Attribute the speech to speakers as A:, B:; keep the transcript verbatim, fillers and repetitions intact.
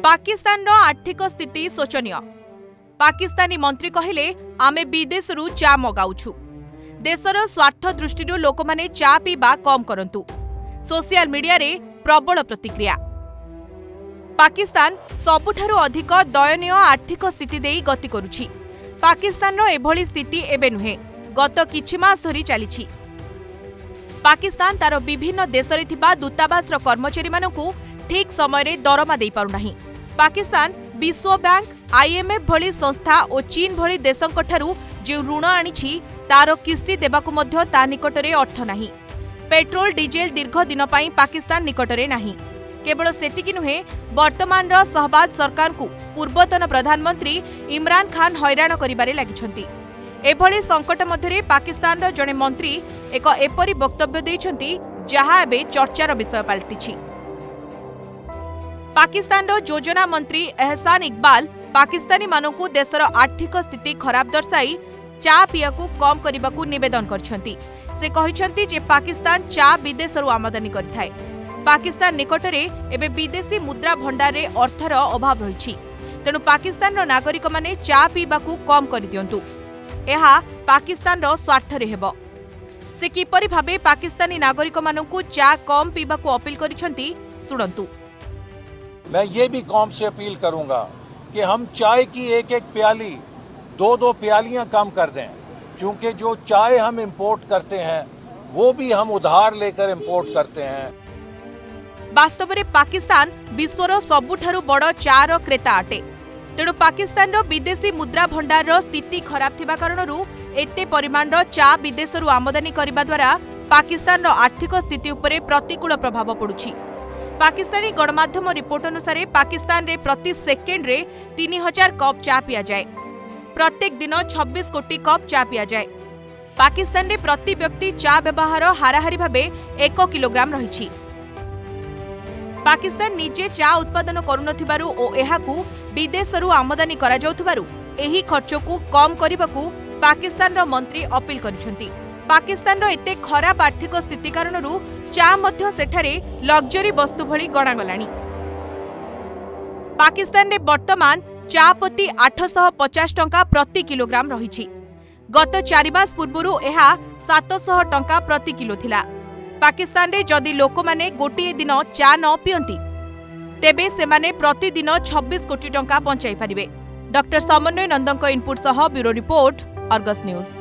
A: पाकिस्तान आर्थिक स्थिति शोचनीय। पाकिस्तानी मंत्री कहले आमे विदेश रु चा मगाउछु। देशर स्वार्थ दृष्टि लोक माने चा पीवा कम करंतु। सोशल मीडिया रे प्रबल प्रतिक्रिया। पाकिस्तान सबुठारु अधिक दयनीय आर्थिक स्थिति देई गति करुछि। पाकिस्तान रो एभली स्थिति एबे नुहे, गत किछि मास धरि चलिछि। पाकिस्तान तार विभिन्न देश रे थिबा दूतावास रो कर्मचारी मानकु ठीक समय रे दरमा देई पारु नाही। पाकिस्तान विश्व बैंक, आईएमएफ भली संस्था और चीन भली देशंकठारु जे ऋण आनिछि तार किस्ती देबाकु मध्य ता निकटरे अर्थ नाही। पेट्रोल डीजेल दीर्घ दिन पई पाकिस्तान निकटरे नाही। केवल सेतिकी नुहे, वर्तमान रो सहबाज सरकार को पूर्वतन प्रधानमंत्री इमरान खान हैरान करिबारे लागिछंती। एभली संकट मध्यरे पाकिस्तान रो जणे मंत्री एक एपरी वक्तव्य दैछंती जहा एबे चर्चार विषय पलटिछि। पाकिस्तान रो योजना मंत्री एहसान इकबाल पाकिस्तानी मानकु देशर आर्थिक स्थिति खराब दर्शाई चा पियाकु कम करबाकु निवेदन करछंती। से कहिछंती जे पाकिस्तान चा विदेशरु आमदानी करथाय। पाकिस्तान निकटरे एबे विदेशी मुद्रा भंडार रे अर्थर अभाव रहिछि। तेणु पाकिस्तान रो नागरिक माने चा पीबाकु कम करि दियंतु। एहा पाकिस्तान रो स्वार्थ रे हेबो। से किपरि भाबे पाकिस्तानी नागरिक मानकु चा कम पीबाकु अपील करिछंती, सुनंतु।
B: मैं ये भी कौम से अपील करूंगा कि हम चाय की एक एक प्याली दो दो प्यालियां कम कर दें, क्योंकि जो चाय हम इंपोर्ट करते हैं वो भी हम उधार लेकर इंपोर्ट करते हैं।
A: वास्तव में पाकिस्तान विश्वर सबुठारु बड़ चार क्रेता अटे। तेणु पाकिस्तान रो विदेशी मुद्रा भंडार रो स्थिति खराब थिबा कारणरू एते परिमाण रो चा विदेशरु आमदानी करिबा द्वारा पाकिस्तान रो आर्थिक स्थिति उपरे प्रतिकूल प्रभाव पड़ुछि। पाकिस्तानी गणमाध्यम रिपोर्ट अनुसार पाकिस्तान रे प्रति सेकेंड रे तीन हजार कप चा पिया जाए। प्रत्येक दिन छब्बीस कोटी कप चा पिया जाए। पाकिस्तान रे प्रति व्यक्ति चा व्यवहार हाराहारी भाबे एक किलोग्राम रहिछि। पाकिस्तान निजे चा उत्पादन करुनथिबारु ओ एहाकु विदेशरु आमदानी करा जाउथबारु एही खर्चकु कम करिबाकु पाकिस्तान रो मंत्री अपील करिसंती। पाकिस्तान रो एते खराब आर्थिक स्थिति कारणरू चा मध्य सेठारे लग्जरी वस्तु भली गणागलानी। पाकिस्तान रे वर्तमान चा प्रति आठ सौ पचास टंका प्रति किलोग्राम रहिछि। गत चार मास पूर्वरु एहा सात सौ टंका प्रति किलो थिला। पाकिस्तान रे जदि लोक माने गोटिए दिन चा न पियंती तेबे सेमाने प्रतिदिन छब्बीस कोटी टंका बंचाई पारिबे। डॉक्टर समन्वय नंदनक इनपुट सह ब्यूरो रिपोर्ट, अर्गस न्यूज।